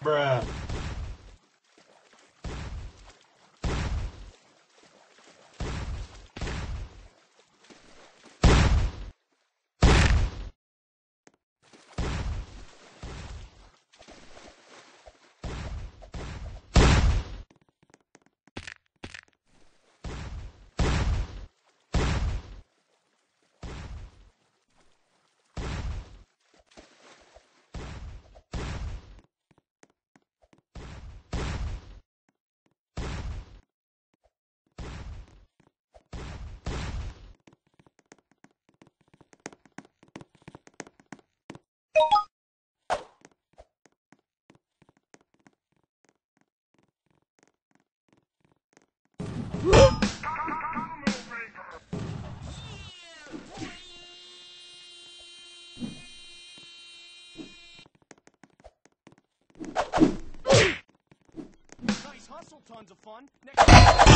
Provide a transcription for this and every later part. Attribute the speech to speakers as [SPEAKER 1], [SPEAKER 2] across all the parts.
[SPEAKER 1] Bruh.
[SPEAKER 2] Nice hustle, tons of fun. Next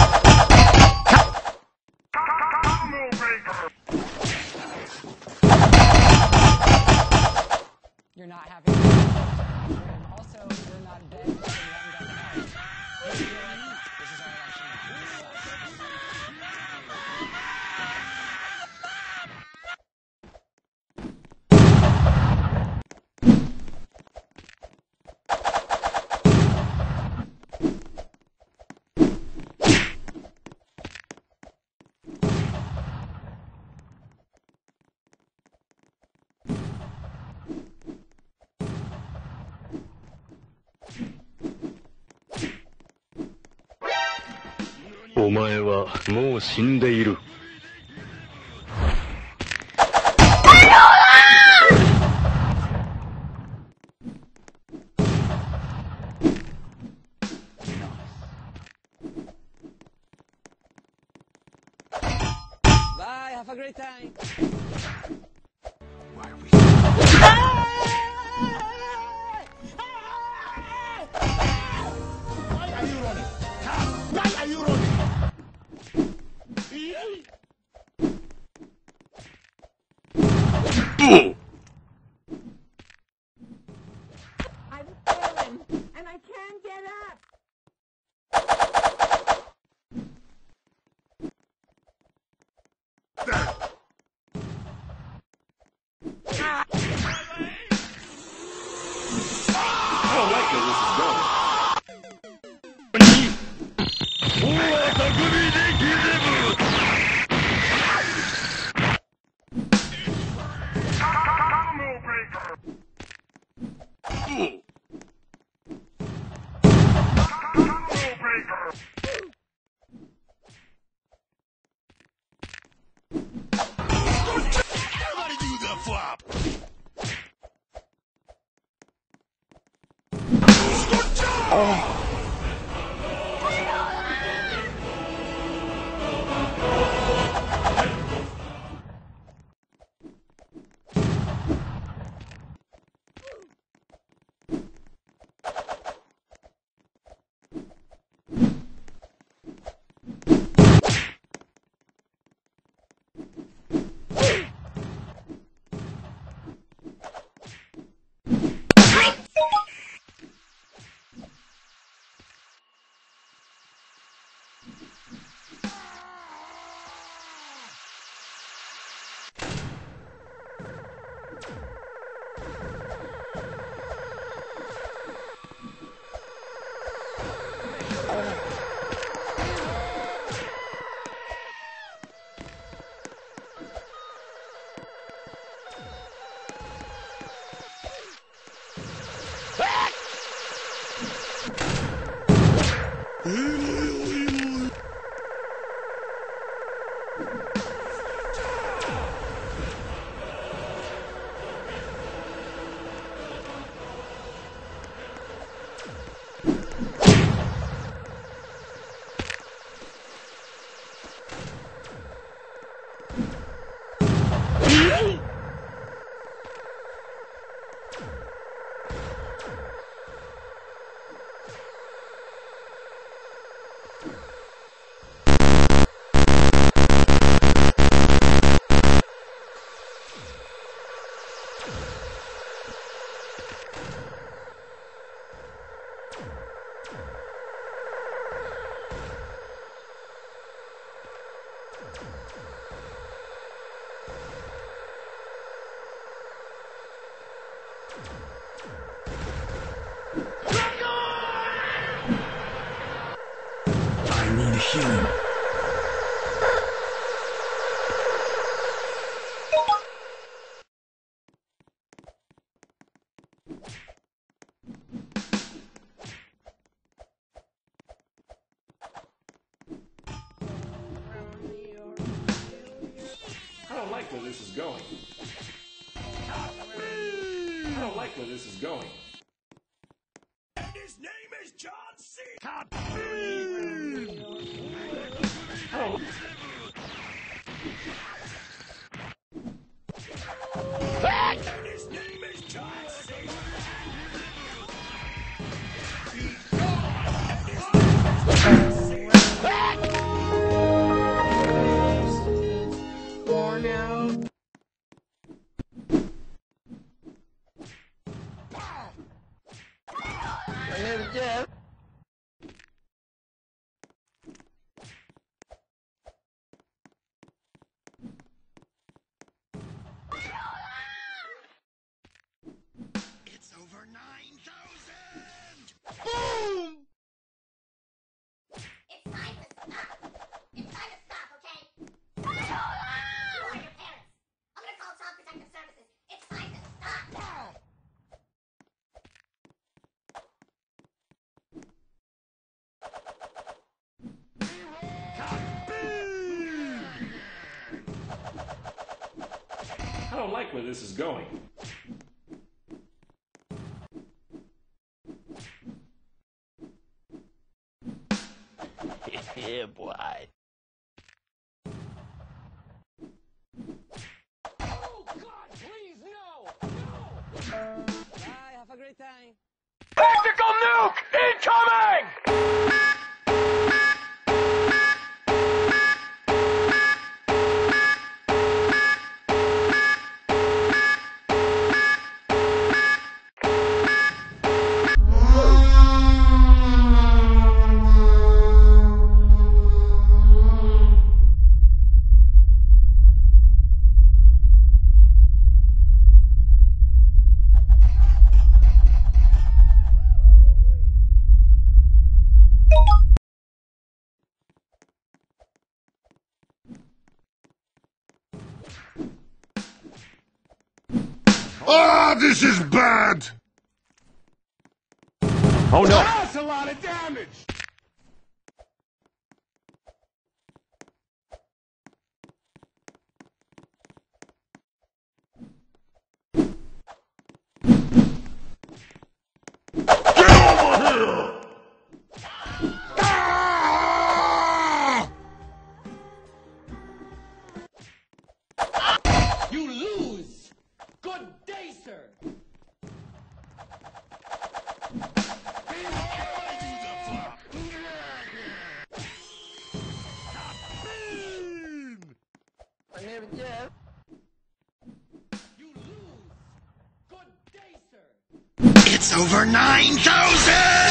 [SPEAKER 3] You're not having fun. Also, you're not dead, and you haven't got the house. This is our election now. This sucks.
[SPEAKER 4] お前はもう死んでいる。
[SPEAKER 3] Bye, have a great time.
[SPEAKER 2] Why are you running? Why are you running?
[SPEAKER 5] I'm falling, and I can't get up.
[SPEAKER 1] I don't like where this is going. I need healing. I don't like where this is going. I don't like where this is going.
[SPEAKER 2] His name is John C.
[SPEAKER 1] I don't.
[SPEAKER 2] His name is John C.
[SPEAKER 6] It's over 9,000!
[SPEAKER 7] It's time to stop. It's time to stop, okay? Who are your parents? I'm gonna call Child Protective Services. It's time to stop.
[SPEAKER 1] I don't like where this is going.
[SPEAKER 6] Yeah, boy.
[SPEAKER 3] Oh, God, please, no! No! Bye, have a great time.
[SPEAKER 2] Tactical nuke incoming!
[SPEAKER 8] Ah, this is bad!
[SPEAKER 1] Oh no! That's a lot of damage!
[SPEAKER 8] Ah!
[SPEAKER 2] You lose! Good day, sir! You lose! Good day, sir!
[SPEAKER 6] It's over 9,000!